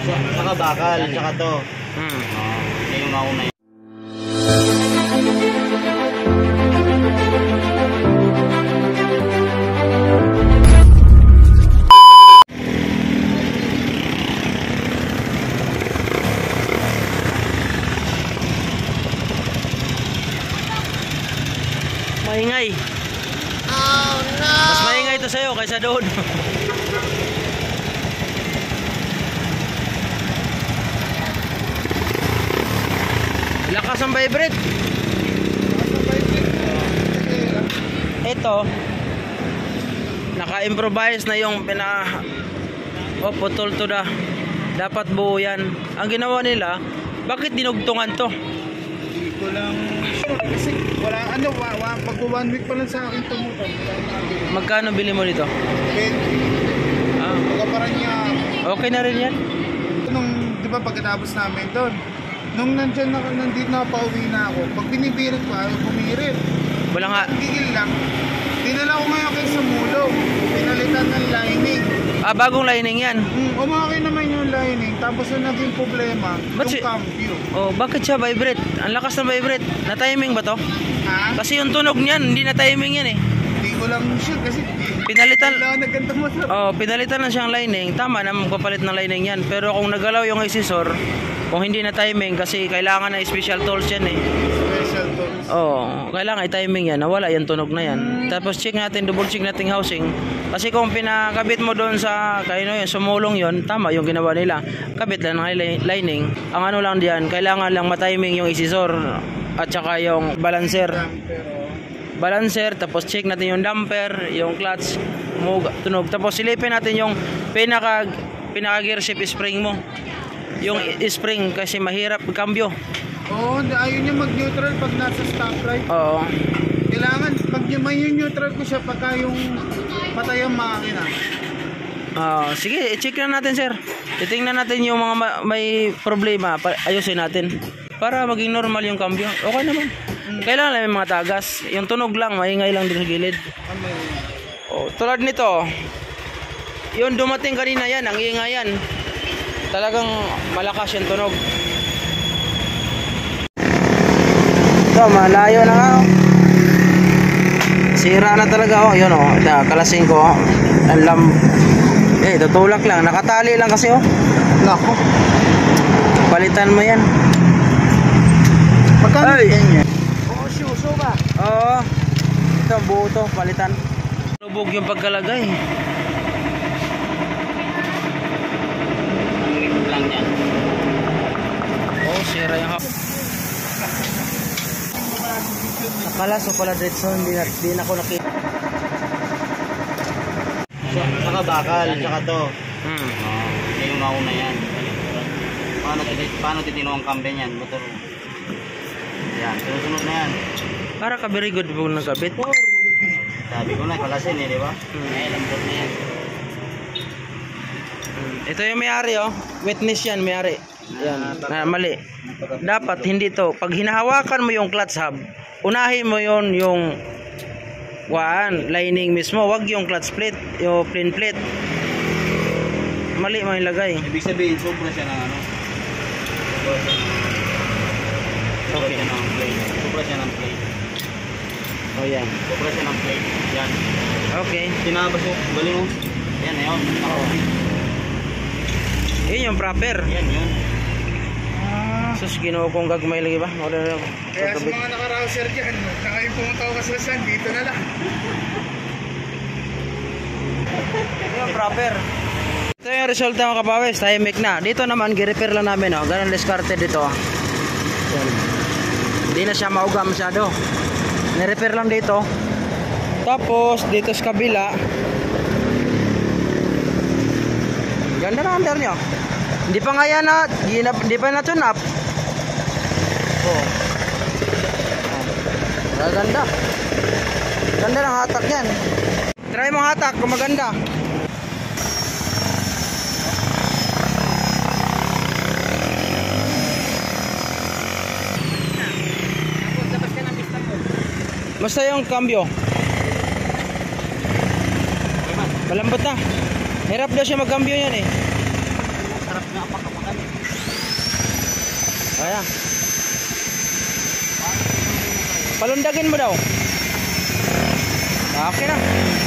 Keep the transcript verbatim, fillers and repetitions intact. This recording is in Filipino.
Saka bakal, saka to. Hmm. Oh, ito yung mauna yun. Maingay. Oh no! Mas maingay ito sa'yo kaysa doon. Lakas ang vibrate. Ito, naka-improvise na yung pina oh, putol to da. Dapat buo yan. Ang ginawa nila, bakit dinugtungan to? Hindi ko lang sure kasi wala ano, wa, wa, pag one week pa lang sa akin tumutan. Magkano bili mo nito? twenty. Ah, Pagkaparan niya, okay na rin yan. nung, di ba pagkatapos namin doon, nung nandyan na, nandito na pauwi na ako, pag binibirit ko, ayaw pumirit. Wala nga. Gigil lang. Dinala ko ngayon kayo sa mulong. Pinalitan ng lining. Ah, bagong lining yan. Hmm, umakay naman yung lining. Tapos yung naging problema, Ba't yung si- cambio. Oh, bakit siya vibrate? Ang lakas ng vibrate. Na-timing ba to? Ha? Kasi yung tunog niyan, hindi na-timing yan eh. Hindi ko lang sure kasi Pinalitan. wala nagkanta mo sa Oh, pinalitan na siyang lining. Tama na magpapalit ng lining yan. Pero kung nagalaw yung isisor, kung hindi na timing kasi kailangan na special tools yan eh. special tools. Oh, kailangan i-timing yan. Nawala yung tunog na yan. Tapos check natin, double check natin housing. Kasi kung pinakabit mo doon sa kayo yun, sumulong yon, tama yung ginawa nila. Kabit lang ng li- lining. Ang ano lang diyan, kailangan lang ma-timing yung isisor at saka yung balancer. Pero Balancer, tapos check natin yung damper, yung clutch, mug, tunog. Tapos silipin natin yung pinaka pinaka gear shift spring mo. Yung i- spring kasi mahirap cambio. oo, oh, ayaw niya mag-neutral pag nasa stoplight. Oo. Kailangan, pag yung may neutral ko siya pagka yung patay ang makina. Ah, sige, i-check na natin, sir. Titingnan natin yung mga ma- may problema, pa- ayusin natin para maging normal yung cambio. Okay naman. Kailangan lang may mga tagas. Yung tunog lang, maingay lang din sa gilid. Ano yun? Oh, tulad nito. Yung dumating kanina yan, ang ingay yan. Talagang malakas yung tunog. Ito, malayo na nga. Oh. Sira na talaga oh. Yun oh, kalasing ko oh. Alam. Eh, tutulak lang. Nakatali lang kasi oh. Nako. Palitan mo yan. Magkano Ay! ganyan? Oo, syuso ba? Oo. Ito, buo to. Palitan. Lubog yung pagkalagay. Lang yan. Oh, sira yung hap. Akala so pala Dredson, hindi na, di na ako nakita. Saka bakal, saka to. Hmm. Oh, ito yung mauna yan. Paano, paano titino ang kambe niyan? Motor. Yan, susunod na yan. Para ka very good po nagkabit. Sabi ko na, kalasin eh, di ba? Hmm. Ay, lambot na yan. Hmm. Ito yung may-ari oh. Witness yan, may-ari. Yan, na mali. Dapat hindi to. Pag hinahawakan mo yung clutch hub, unahin mo yon yung waan, lining mismo. Wag yung clutch plate, yung plain plate. Mali mo ilagay. Ibig sabihin, sobra siya ng ano? Sobra siya ng... Sobra siya ng plate. Sobra siya ng plate. Oh yan. Sobra siya ng plate. Yan. Okay. Tinabas mo. Galing mo. Yan, ayun. Ako. Yun yung proper. Yan, yun. Sus, ginuo kong gagmay lagi ba? Wala na ako. Kaya sa mga naka-rouser dyan, saka yung pumunta ko kasi sa dito na lang. Ito yung proper. Ito yung resulta mga kapawis. Tahimik na. Dito naman, gi-repair lang namin. Oh. Ganun discarded dito. Yan. Hindi na siya maugam masyado. Ni-repair lang dito. Tapos, dito sa kabila. Ganda na under nyo. Hindi pa nga yan na, hindi pa na-tune up. Oh. Oh. Ganda. Ganda ng hatak yan. Try mo hatak kung maganda. Basta yung cambio. Malambot na. Hirap daw siya mag-cambio yan eh. Sarap nga pa. na. Palundagin mo daw. Okay na.